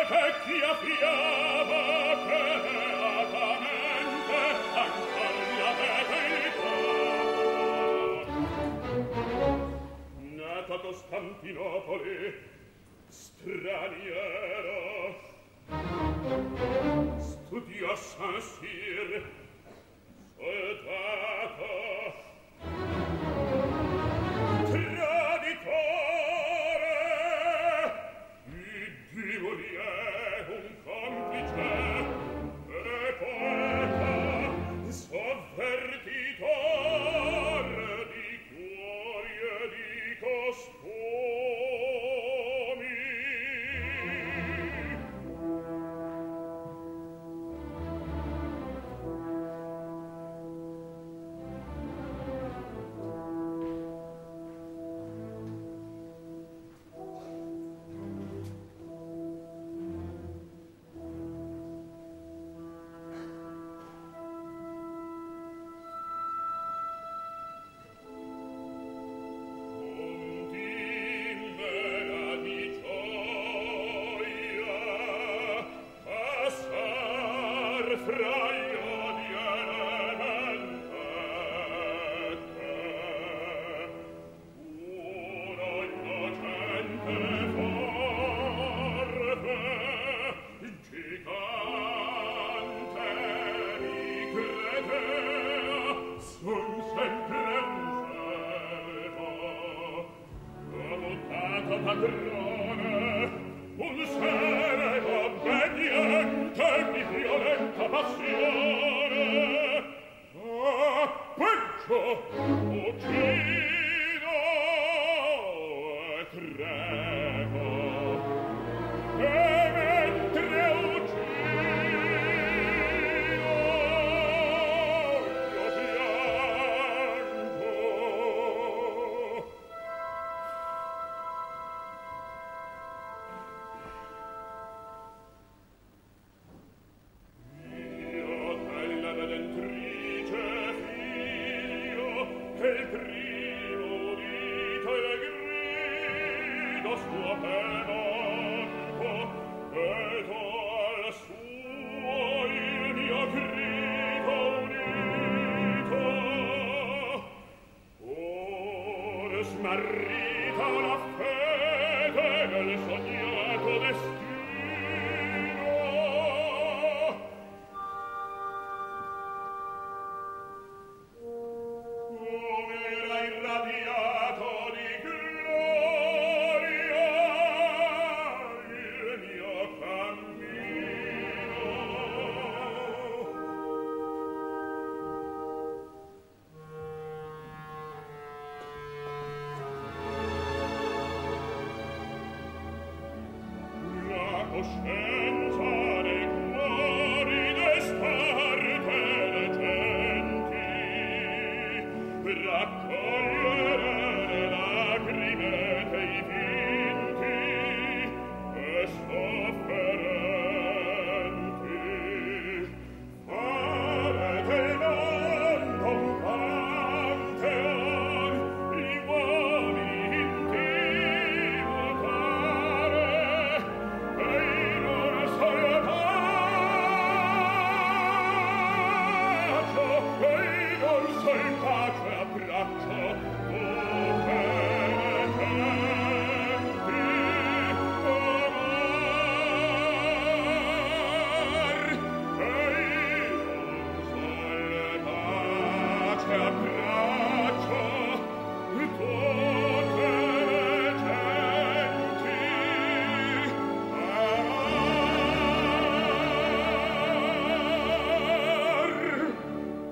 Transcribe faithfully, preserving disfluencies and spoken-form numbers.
vecchia fiaba che beatamente ancor l'avete il capo. Nato a Costantinopoli, straniero, studiò a Saint-Cyr, soldato, traditore, idivolier, un complice, e poeta, sovvertitor di cuori e di costumi. Padrone, un servo obbediente di violenta passione. Ah, peggio, uccido e tremo. E mentre uccido, io piango. E il primo udito il grido suo penonco, ed al suo il mio grido unito. Or smarrita la fede del sognato destino, irradiato di gloria il mio cammino. La coscienza